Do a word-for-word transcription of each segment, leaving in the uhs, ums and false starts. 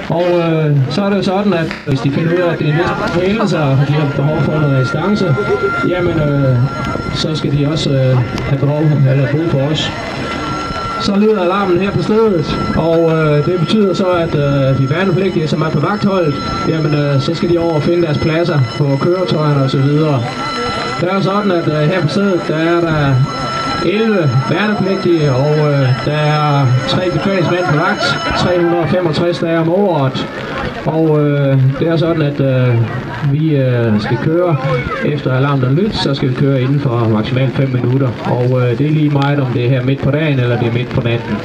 Og øh, så er det jo sådan, at hvis de finder ud af, at det er næsten hændelser, og de har behov for noget assistance, jamen øh, så skal de også øh, have behov eller brug for os. Så lyder alarmen her på stedet, og øh, det betyder så, at øh, de værnepligtige, som er på vagtholdet, jamen øh, så skal de over og finde deres pladser på køretøjerne osv. Det er sådan, at øh, her på stedet, der er der elleve værnepligtige, og øh, der er tre befalingsmænd på vagt, tre hundrede og femogtres dage om året. Og øh, det er sådan, at øh, vi øh, skal køre efter alarmen er lydt, så skal vi køre inden for maksimalt fem minutter. Og øh, det er lige meget, om det er her midt på dagen eller det er midt på natten.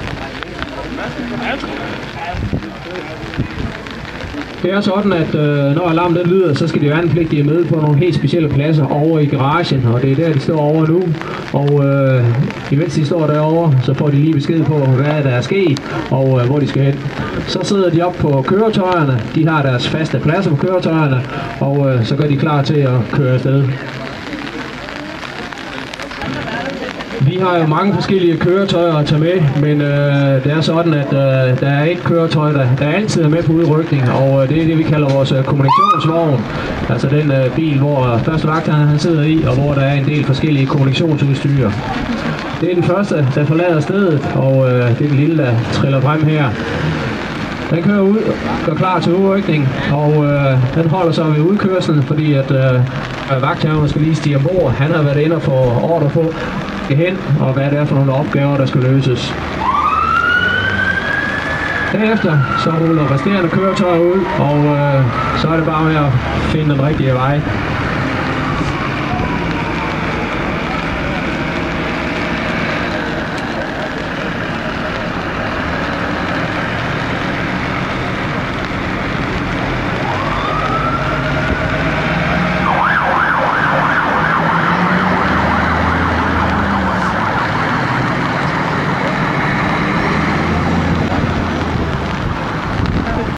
Det er sådan, at øh, når alarmen den lyder, så skal de værnepligtige med på nogle helt specielle pladser over i garagen, og det er der, de står over nu. Og øh, imens de står derovre, så får de lige besked på, hvad der er sket, og øh, hvor de skal hen. Så sidder de op på køretøjerne, de har deres faste pladser på køretøjerne, og øh, så går de klar til at køre afsted. Vi har jo mange forskellige køretøjer at tage med, men øh, det er sådan, at øh, der er et køretøj, der, der altid er med på udrykning, og øh, det er det, vi kalder vores øh, kommunikationsvogn. Altså den øh, bil, hvor første vagt han sidder i, og hvor der er en del forskellige kommunikationsudstyr. Det er den første, der forlader stedet, og øh, det er den lille, der triller frem her. Den kører ud, går klar til udrykning, og øh, den holder sig ved udkørslen, fordi at øh, vagthaveren skal lige stige ombord. Han har været inde og få ordre på hen, og hvad det er for nogle opgaver, der skal løses. Derefter så ruller resterende køretøjer ud, og øh, så er det bare med at finde den rigtige vej.